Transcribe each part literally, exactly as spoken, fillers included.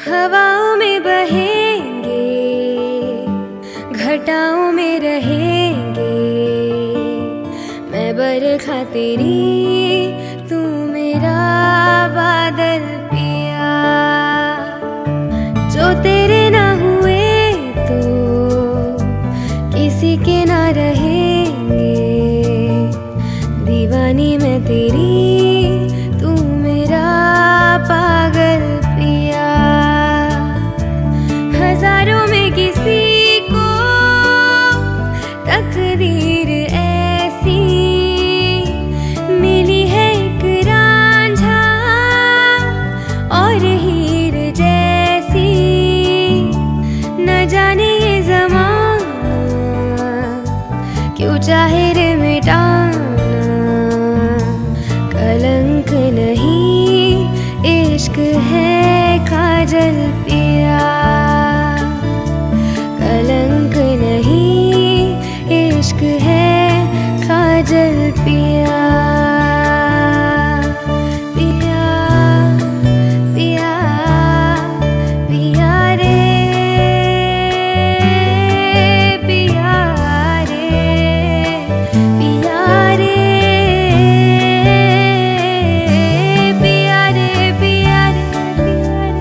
हवाओं में बहेंगे, घटाओं में रहेंगे, मैं बरखा तेरी, तू मेरा बादल पिया। जो तेरे ना हुए तो किसी के ना रहेंगे, दीवानी मैं तेरी, तू मेरा पागल पिया। हजारों में किसी को तकदीर ऐसी मिली है, एक रांझा और हीर जैसी। न जाने ये ज़माना क्यों चाहे रे मिटाना, कलंक नहीं इश्क है काजल पिया। कलंक नहीं इश्क है काजल पिया। पिया पिया पिया रे, पिया रे, पिया रे, पिया रे, पिया रे, पिया रे।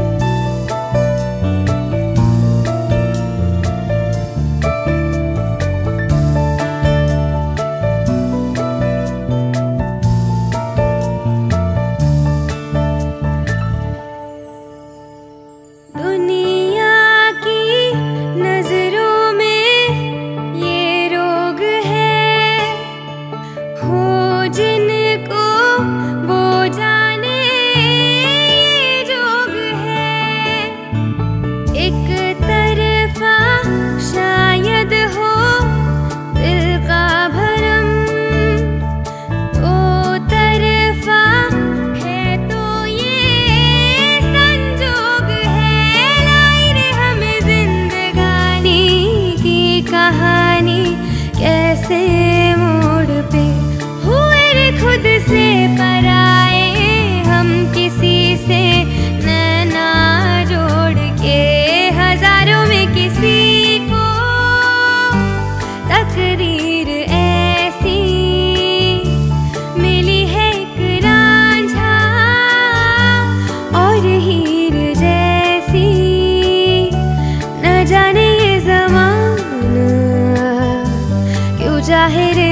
दुनिया की नजरों में ये रोग है, हो जिनको वो जाने ये जोग है। एक तरफा शायद हो दिल का भरम, दो तरफा है तो ये संजोग है। लाई रे हमें जिंदगानी की कहानी, कैसे मोड़ पे हुए रे खुद से पराए, हम किसी से नैना जोड़ के। हजारों में किसी को तकदीर ऐसी मिली है, एक रांझा और हीर जैसी। न जाने ये ज़माना क्यों चाहे रे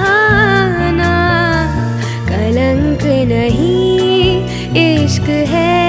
मिटाना, कलंक नहीं इश्क है